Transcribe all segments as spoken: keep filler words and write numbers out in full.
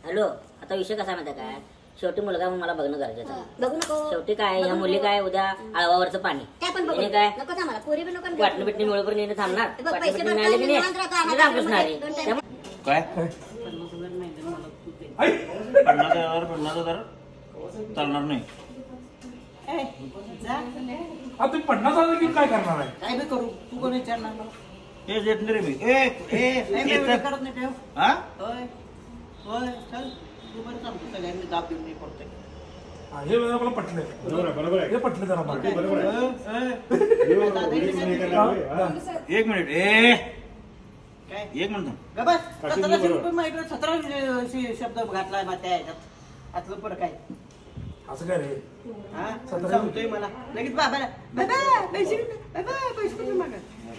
Hello, आता विषय कसा माहिती काय, शेवटी मुलगा म्हणून मला बघणं गरजेचं आहे. बघू नको. शेवटी काय ह्या मुली काय उद्या आळवावरचं पाणी काय पण बघू काय नको आम्हाला पोरी बी नको. वाटणं बिटणी मिळेपर्यंत येणं थांबणार. बघ, वाटणं पैसे बिटणी भरता मिळाले की निवांत राहता, नाही आम्हाला रामकृष्ण हरी. दोन टाइम. त्यामुळे काय पन्नास हजार पन्नास हजार चालणार नाही. तुम्ही पन्नास हजार घेऊन काय करणार आहे? काय बी करू तू कोण विचारणार मला? हे देत नाही रे मी. ए ए नाही, येतं. नाही, करत नाही ठेव. हा होय होय चल तू बरं सांगतो सगळ्यांनी दाब देऊन मी पडतोय. हा, हे जरा मला पटलंय. बरोबर आहे. हे पटलं जरा मला. काय? बरोबर आहे. होय, होय. एक मिनिट ए काय एक मिनिट ग बस सतराशे रुपये माहिती सतरा शब्द घातलाय मग त्या ह्याच्यात आतलं पण काय असं काय रे? हा सतरा- सांगतोय मला लगेच बाबाला बाबा पैसे बाबा पैसे कुठे मागा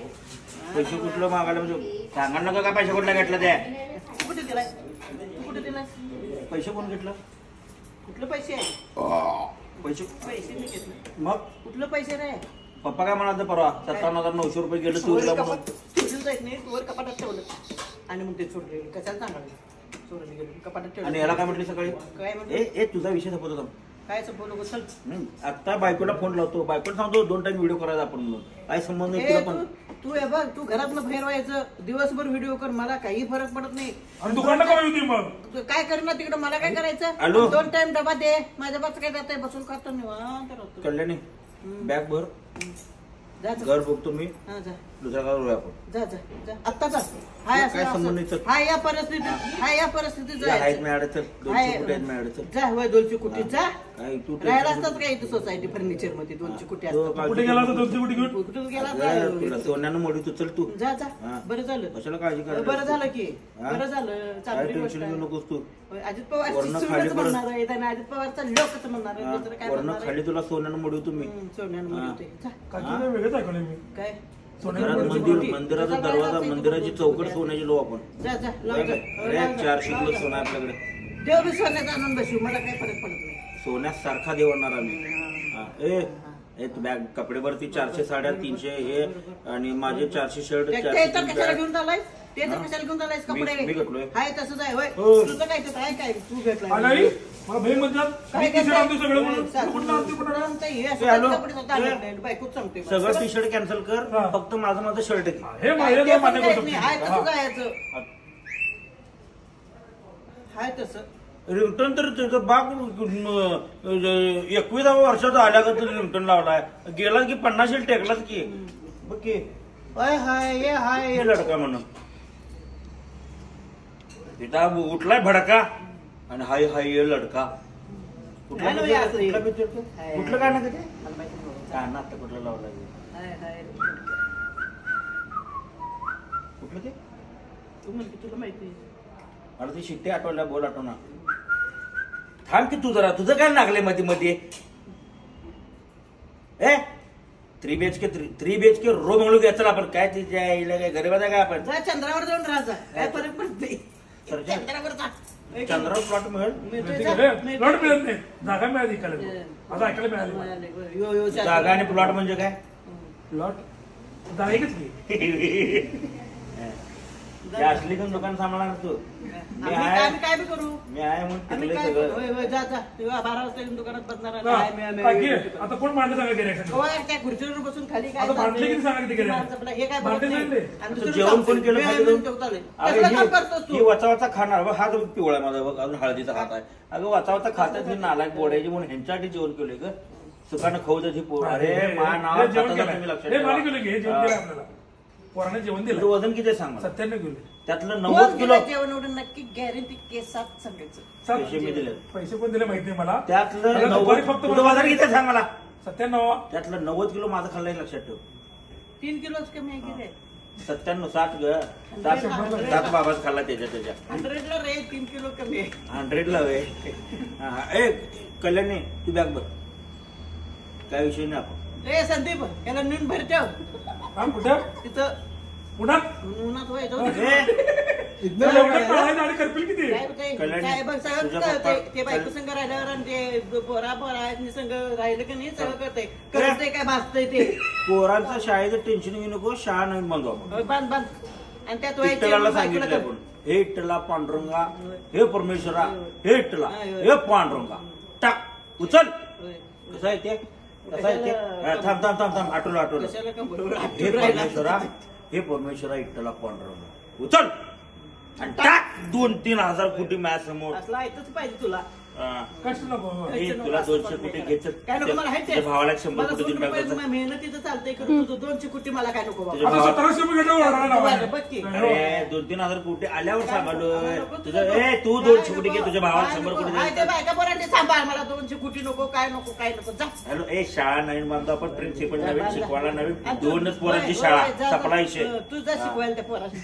पैसे कुठलं मागायला म्हणजे सांगा नका का पैसे कुठला घेतला त्या तू कुठे दिलाय तू कुठे दिलाय पैसे कोण घेतलं कुठलं पैसे आहे पैसे पैसे मी घेतले मग कुठलं पैसे रे पप्पा काय म्हणाल परवा सत्तावन्न हजार नऊशे रुपये गेलं तू म्हणून चोरीला जायचं नाही वर कपाटात ठेवलं आणि मग ते चोरले कशाला सांगायला चोरीला गेलो कपाटात ठेवलं आणि याला काय म्हटली सकाळी काय ए म्हणते ए तुझा विषय संपत होता. काय बोलू चल हम्म, आता बायकोला फोन लावतो बायकोला सांगतो दोन टाइम व्हिडिओ करायचा आपण म्हणून काय संबंध नाही ए, तुला तू पण तू हे बघ तू घरातनं बाहेर व्हायचं दिवसभर व्हिडिओ कर मला काही फरक पडत नाही आणि दुकानला काय होती मग? तू काय करणार तिकडं मला काय करायचं हॅलो? दोन टाइम डबा दे माझ्या बाच काय जातंय बसून खातो निवांत राहतो. कल्याणी बॅग भर जा जा. घर बघतो मी हा, जा दुसऱ्या गावावर आपण जा जा जा आत्ता जा हाय काय असं- संबंध असं नाही. हाय या परिस्थितीत हाय या परिस्थितीत आहेत जायचं. मॅडम तर दोनशे हाय. कुठे आहेत मॅडम तर जा होय दोनशे कुटी जा काय तू राहायला असतात काय इथं सोसायटी फर्निचर मध्ये दोनशे कुटी तो असतात काळजी कुठे गेला करू होता दोनशे कोटी घेऊन? कुठं गेला अगं, तुला जा. सोन्यानं मोडी तू चल तू जा जा हा. बरं झालं कशाला काळजी करायला? बरं झालं की हा? बरं झालं काय चांगली गोष्ट टेन्शन घेऊ आहे. नकोस तू होय, अजित पवार वरनं खाली परत- म्हणणार आहे आणि अजित पवारचा लोकच म्हणणार आहे दुसरं काय वरनं म्हणणार आहे? खाली तुला सोन्यानं मोडी तुम्ही हम्म, सोन्यानं म्हणतोय. जा. काकी वेगळंच ऐकलं मी. काय सोन्यानं घरात मोडीची मंदिर मोडी. मंदिराचा दरवाजा मंदिराची चौकट सोन्याची लो आपण जा जा लाव जा. हो, अरे लाव जा. चारशे लाव किलो जा. सोनं आहे आपल्याकडे देव बी सोन्याचा आणून बसू मला काही फरक पडत नाही सोन्यासारखा देवणार आम्ही हा. ए ए तू बॅग कपडे भरती चारशे साड्या तीनशे हे आणि माझे चारशे शर्ट ते- चारशे ते तर तीन कशाला बॅग. घेऊन चालायस ते तर हा? कशाला घेऊन चालायस मी- कपडे मी घेतलोय. हाय तसंच आहे होय हो. तुझं काय तर काय काय तू आणि घेतलाय मला भाई म्हणतात काय मी टी-शर्ट आणतो सगळं म्हणून. काय तू कुठलं आणतो कुठलं आणतो? हे असं ए, हॅलो? कपडे स्वतः आणत नाही. बायकोच सांगते मला. सगळं टी शर्ट कॅन्सल कर हा. फक्त माझं माझं शर्ट घे हे काय माझ्या ते पण माझ्या काहीच गोष्टी. नाही. हाय हा. तसं जायचं हाय तसं रिंगटन तर त्याचं बाग एकविसाव्या वर्षात आल्या का तरी रिंगटन लावलाय गेला की पन्नास टेकलाच की बघ की हाय हाय ये हाय ये लडका म्हणून तिथं उठलाय भडका आणि हाय हाय ये लडका कुठला काय नाही, picture? असं हे. कुठला picture? हाय. कुठलं काय ना ते मला माहिती नाही. काय ना आता कुठलं लावलाय हाय हाय कुठलं ते तू म्हणते तुला माहिती मला ती शिट्टी आठवल्या बोल आठवणार थांब की तू जरा तुझं काय लागले मध्ये मध्ये A three BHK three BHK रो म्हणून घ्यायचं आपण काय तिच्या आईला काय गरीबाचा काय आपण जा चंद्रावर जाऊन राहा काय फरक पडत नाही सरजा. चंद्रावर जा चंद्रावर प्लॉट मिळेल मिळतोय ठीक जा. आहे. मिळतोय. प्लॉट मिळत नाही. जागा मिळाली ऐकायला. आता ऐकायला मिळाली. यो यो जागा आणि प्लॉट म्हणजे काय प्लॉट जागा एकच की. ते असली पण दुकान सांभाळणार तू मी आम्ही आहे काय- काय बी करू मी आहे म्हणून आम्ही टिकलंय काय सगळं होय, होय, जा जा तेव्हा बारा वाजता येऊन दुकानात बसणार आहे. हा. काय मी- मी- काकी, मी- आता कोण भांडलं सांगा गिऱ्हाईकाचं? होय, त्या खुर्चीवर बसून खाली काय आता भांडले चाललंय? किती सांगा किती गेले? माणसं आपलं हे काय भांडले बघत नाही. नाही. आणि आता दुसरं जेवण सांगतोय, कोण केलं मी खाली आहे म्हणून जाऊन? जेवता आलोय. अरे कसलं काम करतोस ही- ही तू? वाचावाचा खाणार बघ हा पिवळा आहे माझा बघ अजून हळदीचा हात आहे अगं वाचावाचा खात्यात मी नालायक बोडायची म्हणून ह्यांच्यासाठी जेवण केलंय ग सुखानं खाऊ त्याची पोर अरे मा नाव हे जेवण खाताना केलंय. तुम्ही लक्षात हे ठेवा. मान्य केलं की हे जेवण केलं हा. आपल्याला. पोराने जेवण तुझं दिलं. वजन किती आहे सांग मला सत्त्याण्णव किलो. त्यातलं कोण नव्वद किलो दिलं जेवण एवढं नक्की गॅरंटी केसात सांगायचं सात पैसे मी दिले पैसे पण दिले माहित नाही मला. त्यातलं मला नव्वद दुपारी फक्त तुझं वजन किती आहे सांग मला सत्त्याण्णव. त्यातलं नव्वद किलो माझं खाल्लंय लक्षात ठेव तीन किलोच कमी आहे की रे सत्त्याण्णव साठ ग सात सात बाबाच खाल्ला त्याच्या त्याच्या हंड्रेडला रे तीन किलो कमी आहे हंड्रेडला वे ए कल्याणी तू बॅग बघ काय विषय नाही आपण ए संदीप याला नेऊन भर ठेव हा कुठं तिथं उन्हात उन्हात होय जाऊ दे. ए, इथनं लवकर पळायला आणि करपील किती. काय होतंय? कल्याणी, काय बघ सगळं तुझ्या कळतंय. पप्पा- ते बायको संग राहिल्यावर आणि ते पोरा पोरा संग राहिलं की नाही सगळं कळतंय कळतंय काय भासतंय ते पोरांचं शाळेचं टेन्शन घेऊ नको शाळा नाही बंद आपण होय, बांध बांध आणि त्यात पिक्चराला व्हायचे सांगितलं आपण हे विठ्ठला पांडुरंगा, हे परमेश्वरा, हे विठ्ठला, हे पांडुरंगा. टाक उचल. कसं आहे ते कसं आहे ते हा, थांब थांब थांब थांब आठवलं आठवलं. कशाला का बरोबर हे आठवून राहिला. परमेश्वरा, हे परमेश्वरा विठ्ठला पांडुरंगा. उचल आणि टाक दोन तीन हजार कोटी माझ्या समोर. असला ऐकच पाहिजे तुला. हा. कष्ट नको हे तुला दोनशे कोटी घ्यायचं. काय नको मला आहे ते. तुझ्या भावाला शंभर मला कोटी दोन देऊन रुपये टाकायचं. मेहनतीचं चालतंय करू तुझं दोनशे कोटी मला काय नको तुझ्या बाबा. आता भावा- सतराशे रुपये घेतलं ओरडायला बघ की. अरे दोन तीन हजार कोटी आल्यावर सांगालोय तुझं. ए तू दोनशे कोटी घे, तुझ्या भावाला शंभर कोटी हाय ते द्यायचं. बायका पोरांनी सांभाळ. मला दोनशे कोटी नको काय नको काय नको जा. हॅलो ए शाळा नवीन बांधतो आपण, प्रिन्सिपल नवीन, बांधला. शिकवायला नवीन, आणि तू- दोनच पोरांची होय, शाळा होय, जा, जा. सपला विषय. हं, तू जा शिकवायला त्या पोरांनी.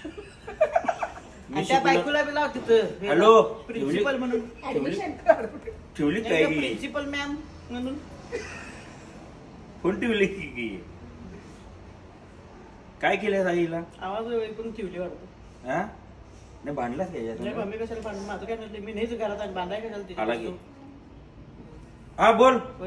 मी आणि त्या शिकवलं- बायकोला बी लाव तिथं. हॅलो, प्रिन्सिपल म्हणून. ठेवली ठेवली काय की प्रिन्सिपल मॅम म्हणून. कोण ठेवली की की? काय केलं आईला? आवाज ऐकून ठेवली वाटतं. हा नाही भांडलाच काय नाही याच्यात? बा, मी कशाला बांधून माझं काय नसलं. मी नाहीच घरात आणि बांधाय कशाला तिथे आला की. बसतो. हा बोल. होय.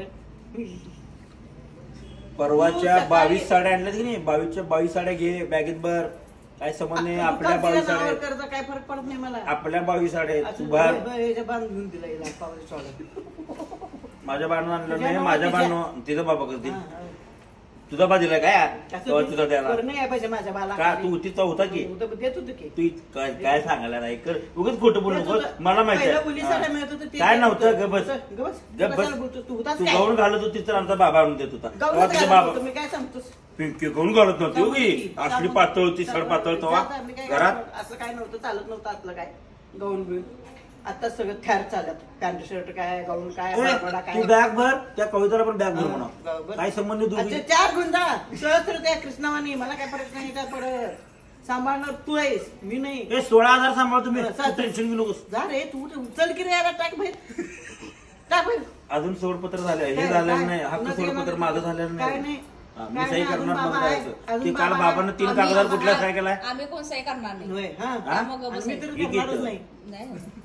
परवाच्या तू सकाळी- बावीस साड्या आणल्यात की नाही? बावीसच्या बावीस साड्या घे बॅगेत भर. काय समज नाही. आपल्या दुकान बावीस दिलं नावावर साड्या कर्ज काय फरक पडत नाही मला. आपल्या बावीस साड्या आहेत. तू असं भर. ब- ब- ह्याच्या बांध घेऊन दिला हिला पावले सोडा. माझ्या बाण आणलं तुझ्या नाही. नावावर माझ्या तिच्या- बाण तिथं बाबा करतील. हा, हा. तुझा बा दिला काय असं तेव्हा नाही. तुझा द्यायला बरं नाही आहे पाहिजे माझ्या बाला. का तू होतीचा होता की होतं, देत होतं की. तू इत- काय काय सांगायला नाही कर उगाच खोटं बोलू देत नको. होतं. मला माहिती पहिलं आहे. पोलिसाला मिळत होतं हा. ते काय देत नव्हतं होतं. ग बस ग बस. ग तू बस कशाला बोलतोस? तू होतास तू काय? गाऊन घालत होती तर आमचा बाबा आणून देत होता तेव्हा गाऊनच तुझा घालत बाबा होतो, मी काय सांगतोस? पिंकी गाऊन घालत नव्हती हो की. सांगतो की. असली पातळ होती सड पातळ तेव्हा जा, जा, मी काय घरात करतो? असं काय नव्हतं चालत नव्हतं असलं काय गाऊन बिऊन. आता सगळं थॅर चालत. पॅन्ट शर्ट काय गाऊन काय ए, बारबडा तू काय. बॅग भर त्या कविताला पण बॅग भर हा, म्हणा. बरं. काय संबंध दोघी अच्छा, चार गुंजा सहस्र त्या कृष्णावानी. मला काय फरक नाही काय पडत. सांभाळणार तू आहेस मी नाही. ए सोळा हजार सांभाळ तुम्ही बरं, चालतं. टेन्शन घेऊ नकोस. जा रे तू उचल की रे याला टाक बाहेर. टाक बाहेर. अजून सोडपत्र झालं हे काय- झालेलं काय? नाही. हक्क कुणाचं सोडपत्र येणार माझं नाही? झालेलं काय नाही. नाही. हा, मी काय सही नाही, अजून करणार बाबा मग आहे. जायचं. अजून ते काल बाबा बाबानं आहे. तीन आम्ही कागदावर बाबा कुठल्या आहे. काय केलाय? आम्ही कोण सही करणार नाही. होय, हा. हा? मग आणि मी तर हे करणारच घेतो. नाही. नाही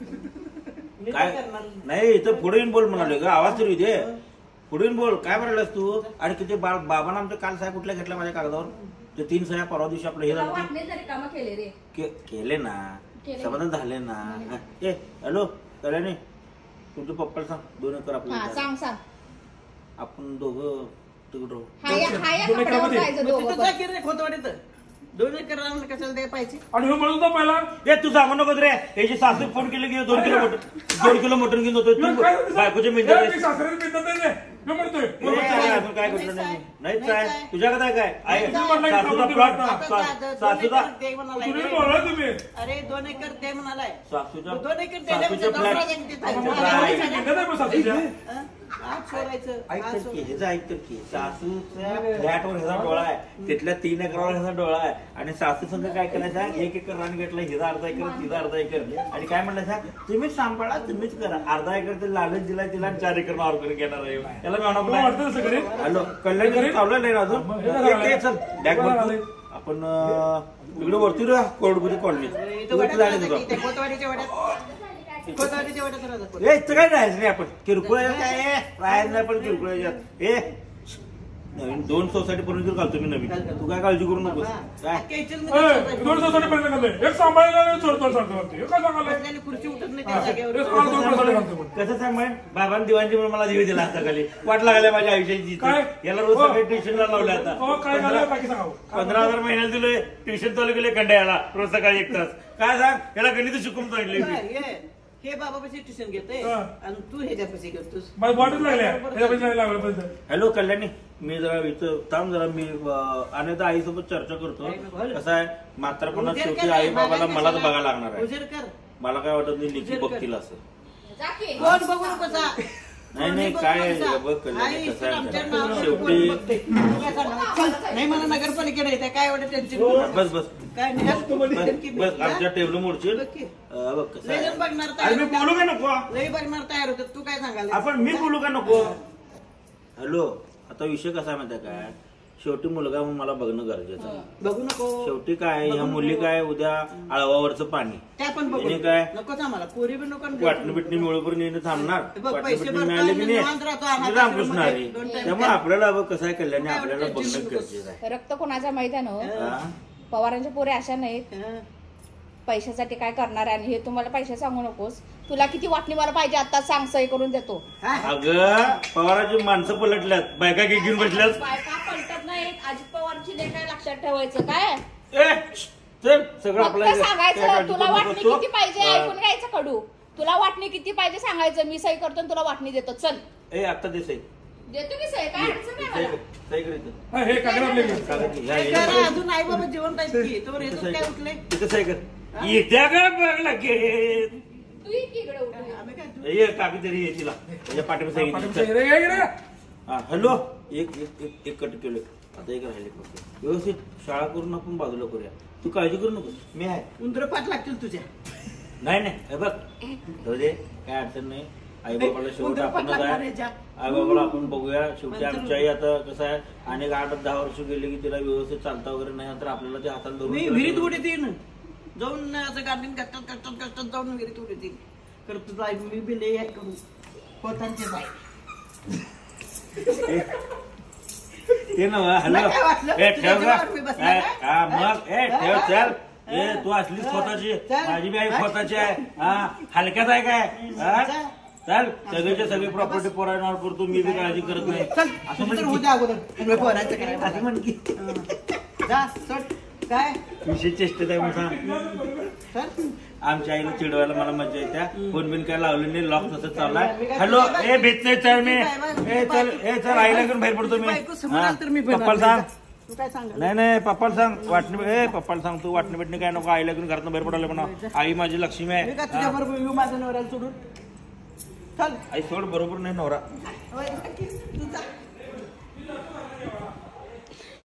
मी तर काय करणार नाही. नाही इथं पुढे येऊन बोल म्हणाले ग. आवाज तरी दे. पुढे येऊन बोल. काय म्हणालास तू? आणि किती बा- बाबांना आमच्या काल साहेब कुठल्या घेतल्या माझ्या कागदावर? ते तीन सह्या परवा दिवशी आपलं हे तुला झालं ते. वाटणे जरी कामं केले रे. के- केले ना केले. समाधान झाले ना. हा. ए हॅलो कल्याणी तुमच्या पप्पाला सांग दोन एकर हा आपल्याला सांग सांग. आपण दोघं तिकडं राहू. हाया हाया दोन कपड्यावर एकामध्ये. जायचं मग दोघं तिथं पण. जा की रे खोतवाडीत. दोन एकर रान कशाला द्यायला पाहिजे? आणि हे म्हणून तर पहिला ए तू सांगू नको रे. याची सासू फोन केली की दोन किलो मटन दोन किलो मटन घेऊन होतो तू बायकोच्या मिळतात मी सासऱ्याला पिंजत नाही रे. मी म्हणतोय अजून काय कुठलं नाही नाहीच आहे तुझ्याकडे आहे काय आहे तुम्ही म्हणला की सासूचा कामाची प्लॉट वाटा. आता जा, जा, दोन सासूचा एकर दे म्हणालाय तुम्ही रे. बोला तुम्ही अरे दोन एकर दे म्हणालाय. सासूच्या दोन एकर सासूच्या दिल्यामध्ये फ्लॅट दसरा जयंती सासूच्या झाली. फ्लॅट- पिंजत आहे पण सासूच्या. हं? आज सोडायचं ऐक आज तर की सोडायचं. ह्याचं ऐक तर की सासूच्या फ्लॅटवर ह्याचा डोळा आहे तिथल्या तीन एकरावर ह्याचा डोळा आहे आणि सासू संघ काय केलं सांग एक एकर रान घेतलं हिचा अर्धा एकर तिचा अर्धा एकर आणि काय म्हणलं सांग तुम्हीच सांभाळा तुम्हीच करा अर्धा एकर ते लालच दिला तिला आणि चार एकर नावर करून घेणार आहे त्याला मी तुला म्हणा वाटतं तसं घरी? हॅलो कल्याण चावलं नाही ना अजून मग हे काय एक- एक चल बॅग कोणाला भरतो. आलंय? आपण अं, तिकडे वरती रे कोरडपुरी कॉलनी इथं वड्यात राहतं की, इथे खोतवाडीच्या वड्यात खोतवाडीच्या वड्यात राहतं कोण? ए इथं काय राहायचं नाही आपण किरकोळ काय आहे? राहायचं नाही पण किरकोळ याच्यात. ए नवीन दोन सोसायटी पर्यंत घालतो मी नवीन तू काय काळजी करू नकोस काय अख्ख्या इचलमध्ये ए, सोसायटी. दोन दिवसासाठी पर्यंत घालतोय. एक सांभाळायला नाही सोडतो सांगतो म्हणते. हे काय सांगायला? बसलेली खुर्ची उठत नाही हा. त्या जागेवर. एक सांभाळ दोन दिवसासाठी घालतो म्हणते. कसं सांग म्हण बाबांनी दिवाणजी म्हणून मला दिवे दिला असता खाली वाट लागल्या माझ्या आयुष्याची काय? याला रोज हो. सकाळी ट्युशनला लावलं आता हो, काय झालं बाकी सांगावं. पंधरा हजार महिन्याला दिलोय ट्युशन चालू केले कंड्याला रोज सकाळी एक तास काय सांग याला गणित शिकून सांगितले काय, हे हे बाबापाशी ट्युशन घेतोय हा. आणि तू ह्याच्यापाशी घेतोस. मला वाटच लागल्या याच्या पैसे लागलं पैसे. हॅलो कल्याणी मी जरा इथं थांब जरा मी आणि आईसोबत चर्चा करतो काय नको, हॅलो. कसं आहे म्हातारपणात उजेड शेवटी कर, आई बाबाला मागायला मलाच कशाला? बघायला लागणार आहे उजेड कर. मला काय वाटत नाही लिखी उजेड कर. बघतील असं जा की. कोण बघू नको जा. नाही, कोणी नाही, बघू काय नको जा. बघ, कल्याणी, आई, कसं आहे आमच्या ते. नावावर शेवटी- कोण बघते? तू काय सांगणार? चल. नाही मला नगरपालिकेला येते काय एवढं टेन्शन हो, बस बस काय नाही बस बस आमच्या टेबल मोडशील बघ की. अं, बघ कसं लय आहे. जण बघणार अरे मी तयार बोलू का नको लई बघणार तयार होतात तू काय सांगायला आपण मी बोलू का नको हॅलो आता विषय कसा आहे माहिती आहे काय शेवटी मुलगा म्हणून मला बघणं गरजेचं आहे बघू नको शेवटी काय ह्या बघू मुली नको. काय उद्या आळवावरचं पाणी त्या पण बघू याने काय? नकोच आम्हाला पोरी बी नको आणि वाटणी बिटणी मिळूपर्यंत येणं थांबणार बघ, वाटणी पैसे बिटणी भरतो मिळाले की आणि नाही निवांत राहतो, अनाथ म्हणजे रामकृष्ण आश्रमामध्ये हरी दोन time त्यामुळे काय? आपल्याला बघ कसं आहे कल्याणी काय आपल्याला वाटतं, बघणं टेन्शन गरजेचं आहे रक्त कोणाच्या माहिती आहे ना हो? हा? पवारांच्या पोरे अशा नाहीत हं. पैशासाठी काय करणार आहे आणि हे तुम्हाला पैसे सांगू नकोस. तुला किती वाटणी मला पाहिजे आता सांग, सही करून देतो. अगं पवाराची माणसं पलटल्यात, बायका की घेऊन बसल्यात. बायका पलटत नाहीत. अजित पवारची लेख काय लक्षात ठेवायचं काय. ए, चल सगळं फक्त आपलं सांगायचं तुला वाटणी किती पाहिजे, ऐकून घ्यायचं कडू. तुला वाटणी किती पाहिजे सांगायचं, मी सही करतो आणि तुला वाटणी देतो. चल ए आता दे सही. देतो की सही, काय अडचण नाही सही मला. कर, सही कर इथं. हा, हे कागद आपले घे. कागद घे. या, काय या, करा, या. अजून आई बाबा जेवण पाहिजे की तोवर इथं येतो सही काय कर. उठले. इथं सही कर. येत्या का बघ लगेच. तू ये की इकडे उठून. आम्ही काय ये कागद तरी ये तिला त्याच्या पाठीवर सही पाठीवर घे. सही रे, ये इकडे. हा हॅलो एक एक एक एक कट केलं. आता एक राहिले फक्त. व्यवस्थित शाळा करून आपण बाजूला करूया. तू काळजी करू नको, मी आहे. उंदरपाट लागतील तुझ्या. नाही नाही हे बघ जाऊ दे, काय अडचण नाही. आई बाबाला शेवट उंदरपाट आपणच लागणार आहे. याच्या. आई बाबाला आपण बघूया. शेवटी नंतर- आमची आई आता कसं आहे, अनेक आठ दहा वर्ष गेले की तिला व्यवस्थित चालता वगैरे नाही, तर आपल्याला ते हाताला धरून मी विहिरीत उडी देईन जाऊन असं गार्डन कष्टात कष्टात कष्टात जाऊन विहिरीत उडी देईन. तर तुझा आई मी बी लई आहे करू पोतांचे बाई. ते ना हॅलो तुला काय वाटलं? ए तुझ्या ठेव जीवावर मी का बसला ए, काय? हा मग ए ठेव हा? चल. ए तू असलीच स्वतःची, चल. माझी बी आई हा? स्वतःची आहे. हा हलक्यात आहे काय हा? चल. चल सगळीच्या सगळी प्रॉपर्टी पोरायणार करतो, मी बी काळजी करत नाही. चल असं तुझं तर म्हण होऊ की. द्या अगोदर सगळं पोरांचं करायला. असं म्हण की. हं. जा सोड काय विशेष चेष्टेत आहे म्हणून सांग. चल. आमच्या आईला चिडवायला मला मजा येत्या. फोन बिन काय लावले नाही, लॉक तसं मी चाललाय. काय हॅलो तुझी ए भेट नाही चल मी. Bye, bye. ए चल ए चल आईला घेऊन बाहेर पडतो मी. बायको समोर हा, आली तर मी भेटणार पप्पाला नाही. सांग. तू काय सांग नाही नाही पप्पाला सांग वाटणी ए पप्पाला सांग तू वाटणी भेटणी काय नको, आईला घेऊन घरातून बाहेर पडायला म्हणा. आई माझी लक्ष्मी मी आहे. का तुझ्या हा. बरोबर येऊ माझ्या नवऱ्याला सोडून. चल आई सोड बरोबर नाही नवरा. होय, तू जा.